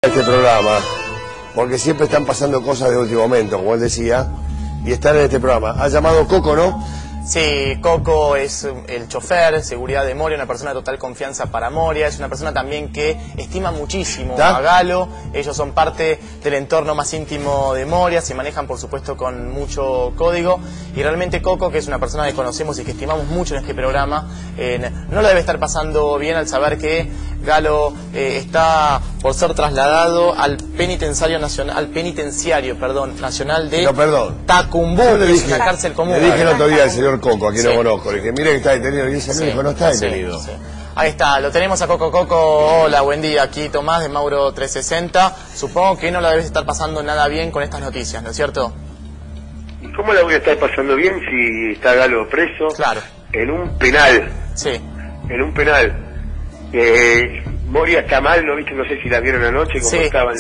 este programa, porque siempre están pasando cosas de último momento, como él decía, y están en este programa. Ha llamado Coco, ¿no? Sí, Coco es el chofer, seguridad de Moria, una persona de total confianza para Moria, es una persona también que estima muchísimo a Galo, ellos son parte del entorno más íntimo de Moria, se manejan por supuesto con mucho código, y realmente Coco, que es una persona que conocemos y que estimamos mucho en este programa, no lo debe estar pasando bien al saber que Galo está por ser trasladado al penitenciario nacional, nacional de Tacumbú, que es una cárcel común. Le dije el otro día al señor Coco, a quien no conozco, le dije, mire que está detenido, y dice, no, dijo, no está detenido. Ahí está, lo tenemos a Coco. Coco, hola, buen día, aquí Tomás de Mauro 360. Supongo que no la debes estar pasando nada bien con estas noticias, ¿no es cierto? ¿Y cómo la voy a estar pasando bien si está Galo preso? Claro. En un penal. Sí. En un penal. Moria está mal, ¿no viste? No sé si la vieron anoche, como estaba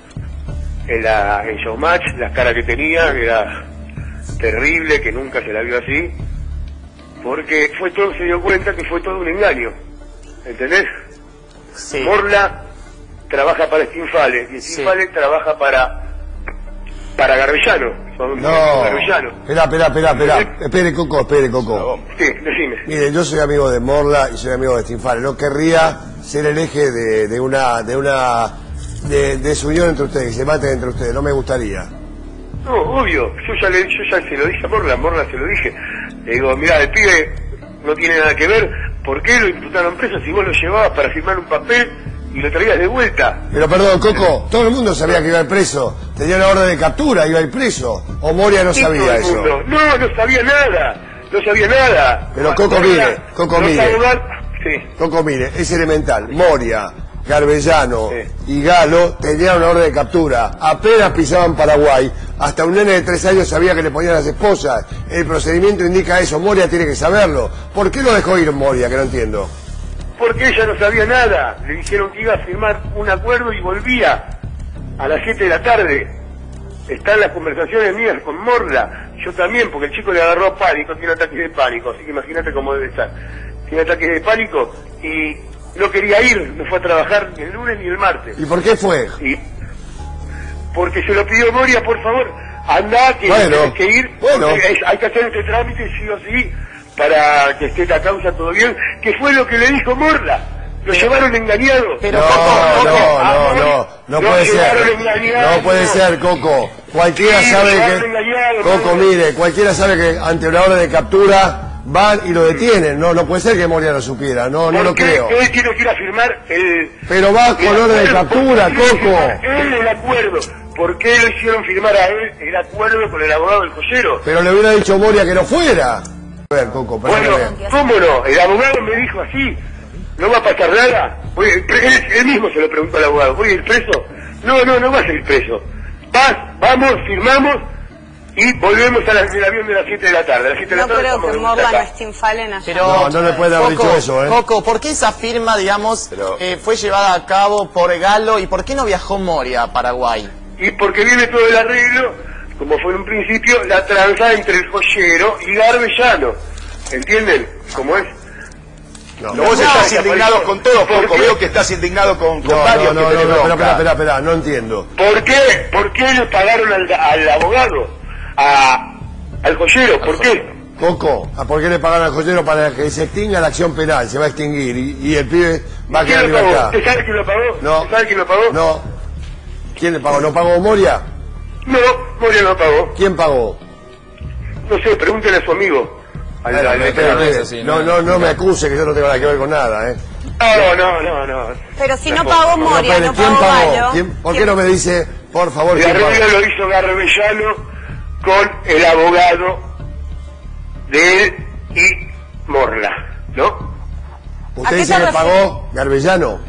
en Showmatch, la cara que tenía, era terrible, que nunca se la vio así, porque se dio cuenta que fue todo un engaño, ¿entendés? Sí. Morla trabaja para Stinfale, y Stinfale trabaja para Garbellano. Garbellano. Espere, Coco. Sí, decime. Mire, yo soy amigo de Morla y soy amigo de Stinfale, no querría ser el eje de su unión entre ustedes, que se maten entre ustedes, no me gustaría. No, obvio, yo ya se lo dije a Morla se lo dije. Le digo, mirá, el pibe no tiene nada que ver, ¿por qué lo imputaron preso si vos lo llevabas para firmar un papel y lo traías de vuelta? Pero perdón, Coco, todo el mundo sabía que iba a ir preso, tenía una orden de captura, iba a ir preso, o Moria no sabía eso. No sabía nada. Pero Coco, mire, es elemental, Moria, Garbellano y Galo tenían una orden de captura, apenas pisaban Paraguay, hasta un nene de 3 años sabía que le ponían las esposas, el procedimiento indica eso, Moria tiene que saberlo. ¿Por qué lo dejó ir Moria, que no entiendo? Porque ella no sabía nada, le dijeron que iba a firmar un acuerdo y volvía a las 7 de la tarde. Están las conversaciones mías con Morla, yo también, porque el chico le agarró pánico, tiene ataques de pánico, así que imagínate cómo debe estar. Tiene ataques de pánico y no quería ir, no fue a trabajar ni el lunes ni el martes. ¿Y por qué fue? Porque se lo pidió Moria, por favor, anda, que tienes que ir, hay que hacer este trámite sí o sí, para que esté la causa todo bien, que fue lo que le dijo Morla. Lo llevaron engañado. Pero no puede ser. No puede ser, Coco. Cualquiera sabe que... Coco, mire, cualquiera sabe que ante una orden de captura van y lo detienen. No puede ser que Moria lo supiera. No lo creo. Él tiene que ir a firmar el... Pero va con orden de captura, Coco. El acuerdo. ¿Por qué lo hicieron firmar a él el acuerdo con el abogado del joyero? Pero le hubiera dicho Moria que no fuera. A ver, Coco, bueno, ¿cómo no? El abogado me dijo así. ¿No va a pasar nada? Él mismo se lo preguntó al abogado. ¿Voy a ir preso? No vas a ir preso. Vamos, firmamos y volvemos al avión de las 7 de la tarde. A las 7 de la tarde creo que Morla no es Stinfale Pero no le puede haber dicho eso, Coco, ¿por qué esa firma, digamos, fue llevada a cabo por Galo y por qué no viajó Moria a Paraguay? Y porque viene todo el arreglo, como fue en un principio, la tranza entre el joyero y Garbellano. ¿Entienden cómo es? Vos estás indignado con todo, Coco. Veo que estás indignado con varios. Espera, no entiendo. ¿Por qué le pagaron al abogado? Al joyero, ¿por qué? Coco, ¿por qué le pagaron al joyero? Para que se extinga la acción penal, se va a extinguir y el pibe va a quedar en libertad. ¿Usted sabe quién lo pagó? No. ¿Sabe quién lo pagó? No. ¿Quién le pagó? ¿No pagó Moria? No, Moria no pagó. ¿Quién pagó? No sé, pregúntele a su amigo. No me acuse que yo no tengo nada que ver con nada, No. Pero si no pagó Moria, no ¿quién pagó pagó? Galo. ¿Por qué no me dice, por favor, quién pagó? El arreglo lo hizo Garbellano con el abogado de él y Morla, ¿no? ¿Usted dice que pagó Garbellano?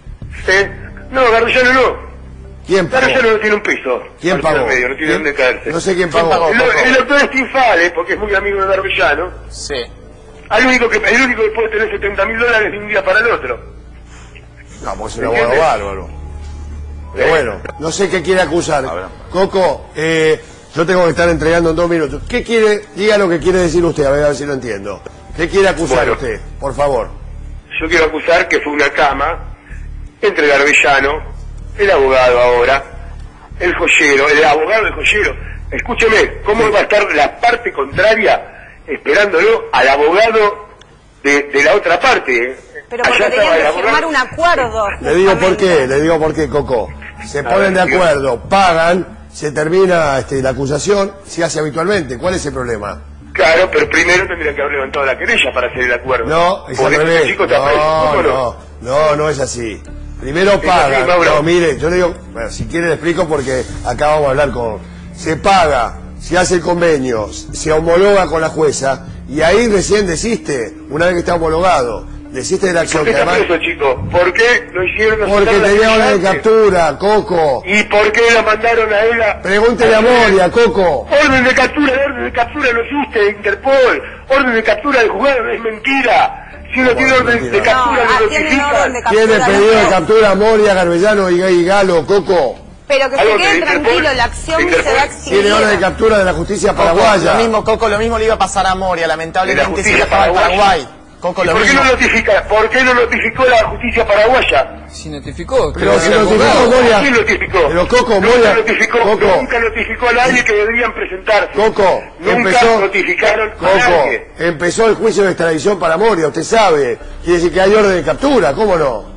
No, Garbellano no. ¿Quién pagó? Garbellano no tiene un peso. ¿Quién pagó? No tiene dónde caerse. No sé quién pagó. El doctor Stinfale, porque es muy amigo de Garbellano. Sí. El único que puede tener $70.000 de un día para el otro. No, pues es un abogado bárbaro. Pero bueno, no sé qué quiere acusar. Coco, yo tengo que estar entregando en 2 minutos. ¿Qué quiere? Diga lo que quiere decir usted, a ver si lo entiendo. ¿Qué quiere acusar usted? Por favor. Yo quiero acusar que fue una cama entre Garbellano, el abogado ahora, el joyero, el abogado del joyero. Escúcheme, ¿cómo va a estar la parte contraria esperándolo al abogado de la otra parte? Pero porque tenían que firmar un acuerdo. Le digo por qué, Coco. Se ponen de acuerdo, pagan, se termina la acusación, se hace habitualmente. ¿Cuál es el problema? Claro, pero primero tendrían que haber levantado la querella para hacer el acuerdo. No, es al revés. No es así. Primero pagan. No, mire, yo le digo, bueno, si quiere le explico porque acá vamos a hablar con... Se paga, se hace el convenio, se homologa con la jueza y ahí recién desiste, una vez que está homologado. Desiste de la acción. ¿Por qué está preso, chico? ¿Por qué lo hicieron? Porque tenía orden de captura, Coco. ¿Y por qué la mandaron a él a...? Pregúntele a Moria, Coco. Orden de captura no existe de Interpol. Orden de captura del juzgado es mentira. Si uno tiene orden de captura, lo notifican. ¿Tiene pedido de captura a Moria, Garbellano y Galo, Coco? Pero que se quede tranquilo, la acción se va a exigir. Tiene orden de captura de la justicia paraguaya. Lo mismo, Coco, lo mismo le iba a pasar a Moria, lamentablemente se estaba en Paraguay. Coco, ¿Por qué no notificó la justicia paraguaya? Si notificó. Pero si notificó Moria. ¿Quién notificó? Pero Coco, Moria. Nunca notificó a nadie que deberían presentarse. Coco, nunca notificaron a nadie. Empezó el juicio de extradición para Moria, usted sabe. Quiere decir que hay orden de captura, ¿cómo no?